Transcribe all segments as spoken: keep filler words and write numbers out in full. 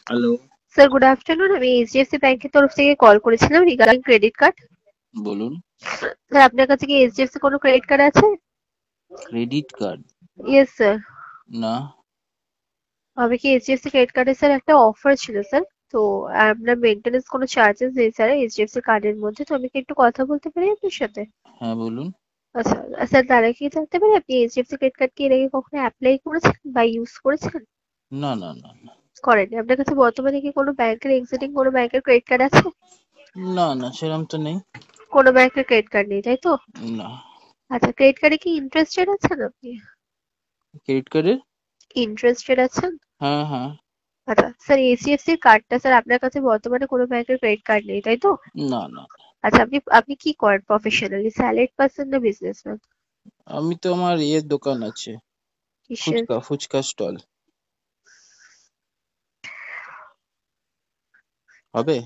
Hello, sir good afternoon. আমি HDFC ব্যাংকের তরফ থেকে কল করেছিলাম রিগার্ডিং ক্রেডিট কার্ড। বলুন। স্যার আপনার কাছে কি এইচডিএফসি কোনো ক্রেডিট কার্ড আছে? Credit card? Yes sir. না। আমি কি এইচডিএফসি ক্রেডিট কার্ডে স্যার একটা অফার ছিল স্যার। তো আপনার মেনটেন্যান্স কোনো চার্জেস নেই স্যার এইচডিএফসি কার্ডের মধ্যে। তো আমি কি একটু কথা বলতে পারি আপনার সাথে? হ্যাঁ, বলুন। আচ্ছা। স্যার তাহলে কি জানতে পারি আপনি এইচডিএফসি ক্রেডিট কার্ড কি এর আগে কখনো অ্যাপ্লাই করেছেন বা ইউজ করেছেন? না, না, না, না। করেননি। আপনার কাছে বর্তমানে কি কোনো ব্যাংকের এক্সিস্টিং কোনো ব্যাংকের ক্রেডিট কার্ড আছে? না, না, সেরকম তো নেই। কোনো ব্যাংকের ক্রেডিট কার্ড নেই, তাই তো? না। আচ্ছা, ক্রেডিট কার্ডে কি ইন্টারেস্টেড আছেন আপনি? ক্রেডিট কার্ডের? ইন্টারেস্টেড আছেন? হ্যাঁ, হ্যাঁ। আচ্ছা স্যার, এইচডিএফসি কার্ডটা স্যার আপনার কাছে বর্তমানে কোনো ব্যাংকের ক্রেডিট কার্ড নেই, তাই তো? না, না। আচ্ছা, আপনি আপনি কি করেন প্রফেশনালি? স্যালারিড পারসন না বিজনেসম্যান? আমি তো আমার ইয়ের দোকান আছে। কিসের? ফুচকা ফুচকা স্টল। হবে?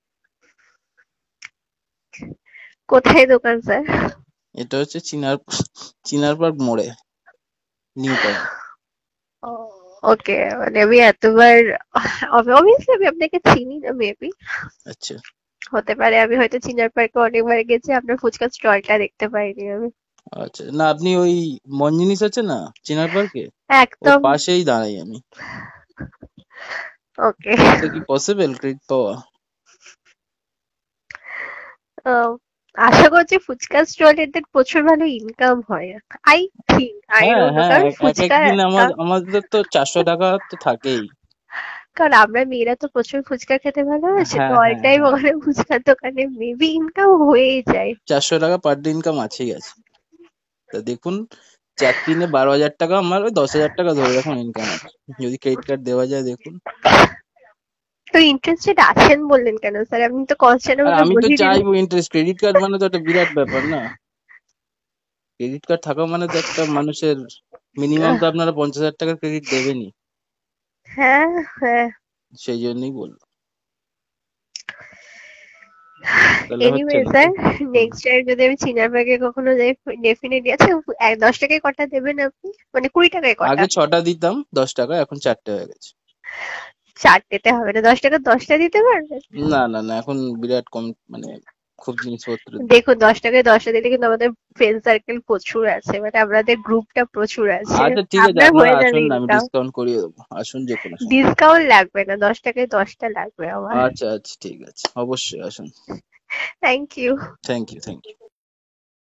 কোথায় দোকান স্যার? এটা হচ্ছে চিনার চিনার পার্ক মোড়ে, নিউ টাউন। ওকে, মানে আমি এতবার অবভিয়াসলি আমি আপনাকে চিনি না মেবি। আচ্ছা, হতে পারে আমি হয়তো চিনার পার্কে অনেকবার গেছি, আপনার ফুচকা স্টলটা দেখতে পাইনি আমি। আচ্ছা। না, আপনি ওই মন জিনিস আছে না চিনার পার্কে, ওর একদম। পাশেই দাঁড়াই আমি। ওকে। এটা কি পসিবল ক্রেডিট পাওয়া? আশা করছি ফুচকা স্টলের প্রচুর ভালো ইনকাম হয়। আই থিঙ্ক, আই হ্যাঁ, ডোন্ট নো, হ্যাঁ, কারণ এক এক ফুচকা একদিন আমার কা- আমাদের তো চারশো টাকা তো থাকেই। কারণ আমরা মেয়েরা তো প্রচুর ফুচকা খেতে ভালোবাসি, তো হ্যাঁ, অল হ্যাঁ, টাইম হ্যাঁ। ওখানে ফুচকার দোকানে মেবি ইনকাম হয়েই যায়। চারশো টাকা পার ডে ইনকাম আছেই আছে। তা দেখুন, চার তিনে বারো হাজার টাকা, আমার ওই দশ হাজার টাকা ধরে রাখুন ইনকাম আছে, যদি ক্রেডিট কার্ড দেওয়া যায় দেখুন। তো ইন্টারেস্টেড আছেন বললেন কেন স্যার? আপনি তো কনস্ট্যান্ট আর আমাকে আমি তো বুঝিয়ে দিলেন। চাইবো ইন্টারেস্ট, ক্রেডিট কার্ড মানে তো একটা বিরাট ব্যাপার না। ক্রেডিট কার্ড থাকা মানে তো একটা মানুষের মিনিমাম আহ, তো আপনারা পঞ্চাশ হাজার টাকার ক্রেডিট দেবেনই। হ্যাঁ, হ্যাঁ। সেই জন্যই বললাম। তাহলে হচ্ছে এনিওয়ে নাকি? স্যার, হুম। নেক্সট টাইম যদি আমি চিনার ব্যাগে কখনো যাই, ডেফিনেটলি। আচ্ছা, এক দশ টাকায় কটা দেবেন আপনি? মানে কুড়ি টাকায় কটা? আগে ছটা দিতাম দশ টাকা, এখন চারটে হয়ে গেছে। চারটেতে হবে না, দশ টাকা দশটা দিতে পারবেন? না, না, না, এখন বিরাট কম, মানে খুব জিনিসপত্র দিই। দেখুন, দশ টাকায় দশটা দিলে কিন্তু আমাদের ফ্রেন্ড সার্কেল প্রচুর আছে, মানে আমাদের গ্রুপটা প্রচুর আছে। আচ্ছা, ঠিক আছে, আপনার আপনারা হয়ে যাবে আসুন না, আমি ইনকাম। ডিসকাউন্ট করিয়ে দেবো, আসুন যে কোনো সময়। ডিসকাউন্ট লাগবে না, দশ টাকায় দশটা লাগবে আমার। আচ্ছা, আচ্ছা, ঠিক আছে, অবশ্যই আসুন। Thank you. Thank you, thank you.